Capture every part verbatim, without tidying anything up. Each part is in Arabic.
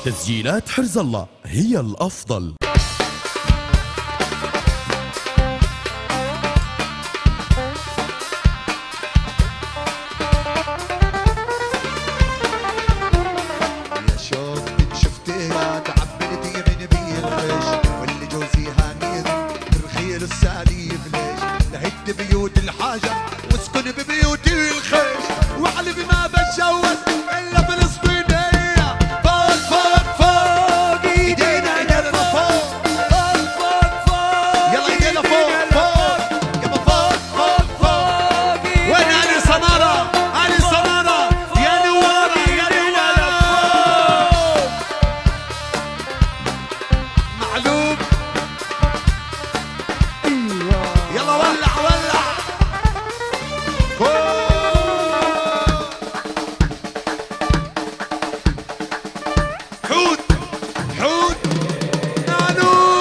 تسجيلات حرز الله هي الأفضل. بيوت الحاجة واسكن ببيوت الخيش واحلف ما بتجوز الا فلسطينية. فوق فوق فوق ايدينا ايدينا فوق فوق فوق فوق يلا ايدينا فوق فوق يلا فوق فوق فوق. وين علي سمارة علي سمارة يا نوارة يا نوارة معلوم. يلا ولع ولع حوت حوت نانو.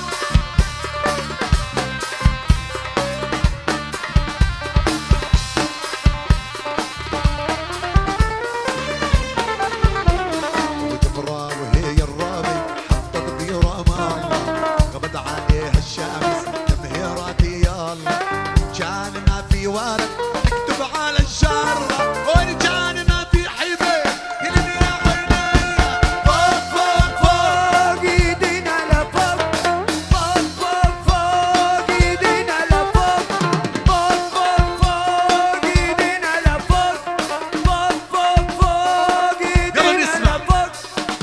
وتفرى وهي الرابي حطت بيرة ماي غبد عليها الشمس تمهيرات يلا. كان ما في ورد اكتب على الشارة وين كان ما في حبيب يلمي يا عينيا. فوق فوق فوق ايدينا لفوق فوق فوق فوق ايدينا لفوق فوق فوق فوق ايدينا لفوق فوق فوق فوق ايدينا لفوق.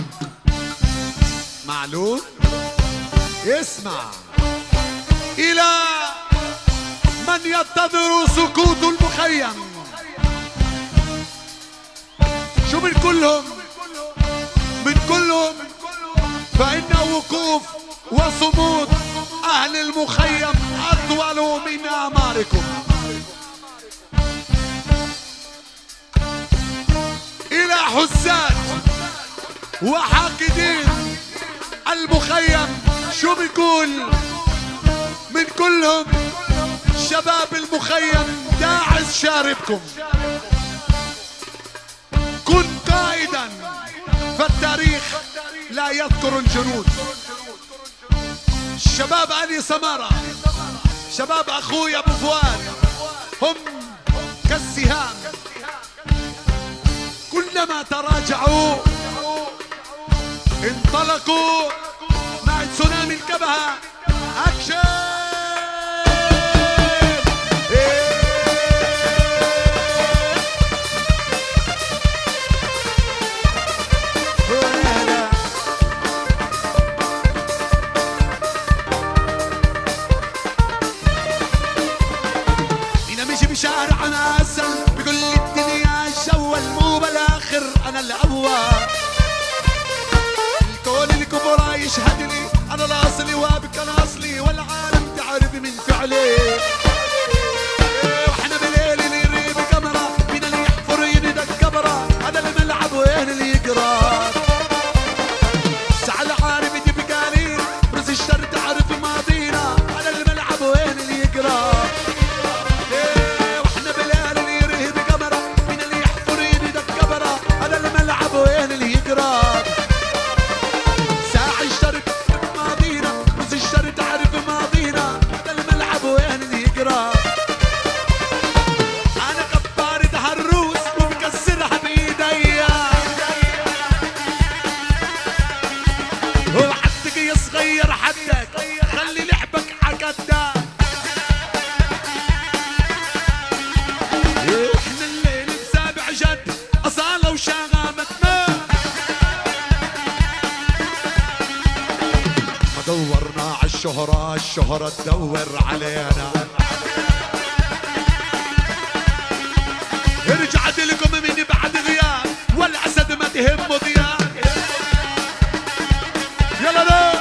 معلوم اسمع إلى من ينتظر سكوت المخيم. شو من كلهم من كلهم فإن وقوف وصمود أهل المخيم أطول من أعماركم. إلى حساد وحاقدين المخيم شو بيقول من كلهم شباب المخيم داعس شاربكم. كن قائدا فالتاريخ لا يذكر الجنود. شباب علي سمارة شباب اخوي ابو فؤاد هم كالسهام كلما تراجعوا انطلقوا مع تسونامي الكبهة. اكشن. شارعنا أسل بكل الدنيا الجوال مو بالاخر انا الاول. الكون الكبرى يشهد لي انا الاصلي وابك انا اصلي والعالم تعرف من فعلي. واحنا بالليل اللي يريد كاميرا من اللي يحفر ينادى الكبرى هذا الملعب وين اللي يقرا. سعد عارف يجيب قليل برز الشر تعرف ماضينا هذا الملعب وين اللي يقرا. وين اللي يقرا ساعة اشترك ماضينا بس اشترك تعرف ماضينا هذا الملعب وين اللي يقرا. انا كبارة هالروس ومكسرها بايديا هو حدك يا صغير حدك خلي لعبك عكدك. احنا الليل بسابع جد اصالة وشغامة دورنا عالشهرة الشهرة تدور علينا. رجعت لكم من بعد غياب والاسد ما تهمه ضياء. يلا لا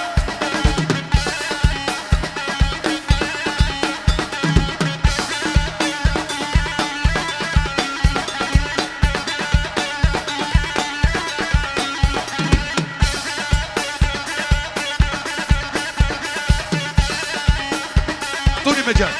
مجال.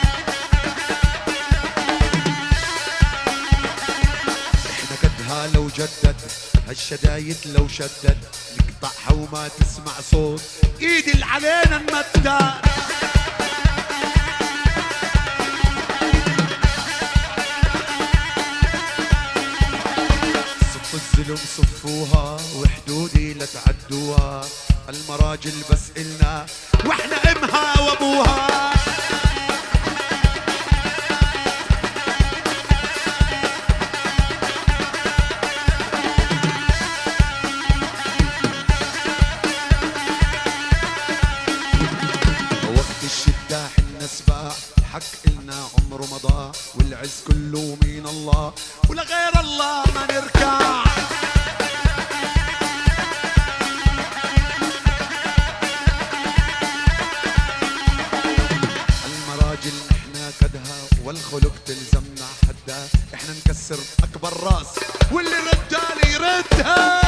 احنا قدها لو مجدد، هالشدايد لو شدد نقطعها وما تسمع صوت، ايدي اللي علينا نمدد. صف الظلم صفوها وحدودي لا تعدوها، المراجل بس إلنا واحنا امها وابوها. وقت الشدة حنا سباع، الحق إلنا عمره ما ضاع، والعز كله من الله ولغير الله ما نركع. المراجل نحنا كدها والخلق تلزمنا حدها، احنا نكسر اكبر راس واللي ردها يردها.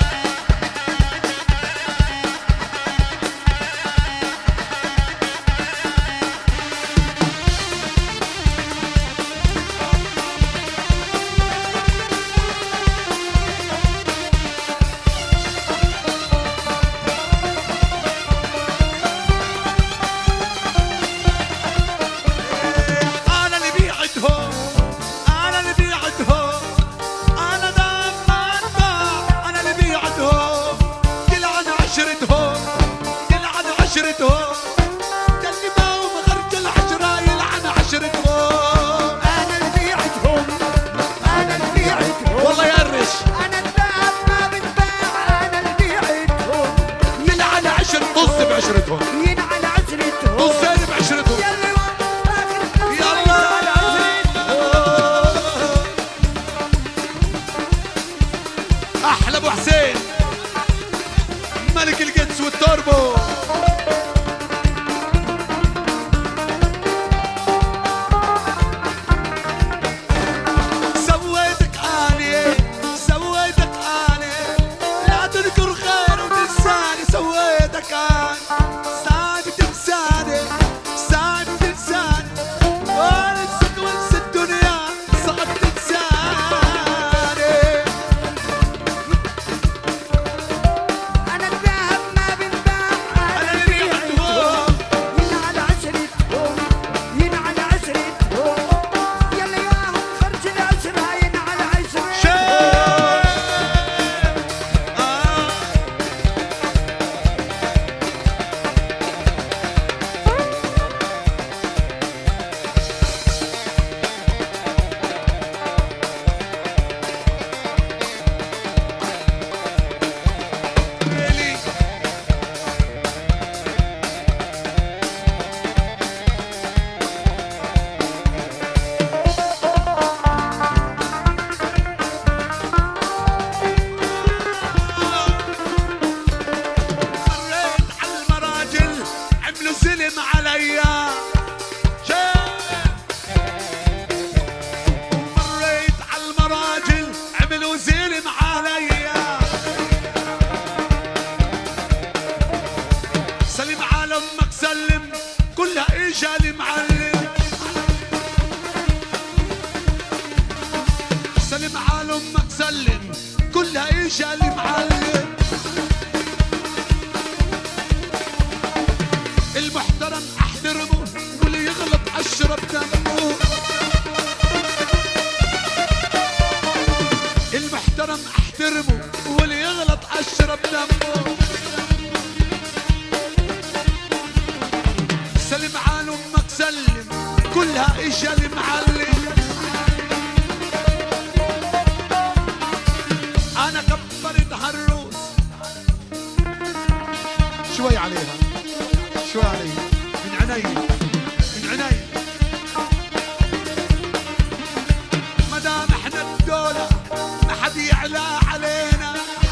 ينعل عشرتهم نصين بعشرتهم يلا احلى ابو حسين ملك القدس والتوربو. سويتك اني سويتك اني لا تذكر خير وتنساني، سويتك اني اجالي معلم سلم على امك سلم كلها اجالي معلم. المحترم احترمه واللي يغلط اشرب دمه. المحترم احترمه واللي يغلط اشرب دمه. سلم على امك سلم كلها اجالي معلم. انا كبرت هالروس شوي عليها شوي عليها من عيني من عيني. مدام احنا الدولة ما حد يعلى علينا.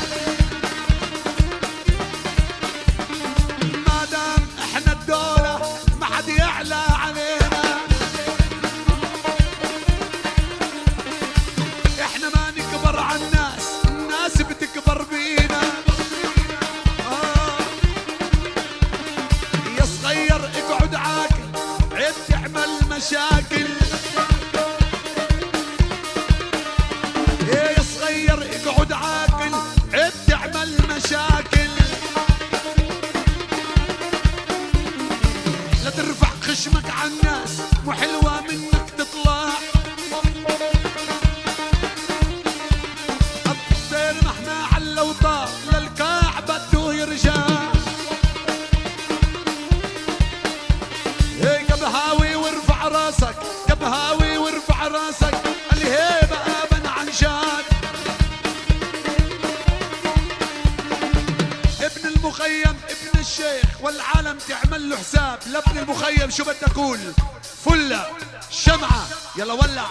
مادام احنا الدولة ما حد يعلى علينا. احنا ما نكبر على الناس، الناس بتكبر بينا. آه. يا صغير اقعد عاقل عيب تعمل مشاكل. يا صغير اقعد خشمك عالناس مو حلوة منك تطلع. الطير مهما علا وطار للكاع بده يرجع. هي قبهاوي وارفع راسك، قبهاوي وارفع راسك، الهيبة ابن عن جاد. ابن المخيم ابن الشيخ والعالم تعمل له حساب. لابن المخيم شو بدي اقول؟ فلة شمعة يلا ولع.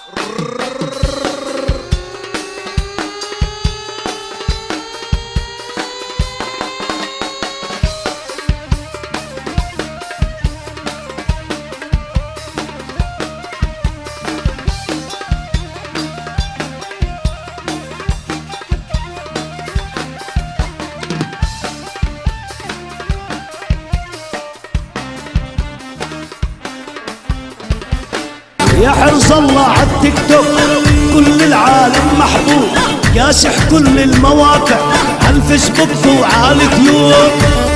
يا حرص الله عالتيك توك كل العالم محبوب، كاشح كل المواقع عالفيسبوك وعاليوتيوب.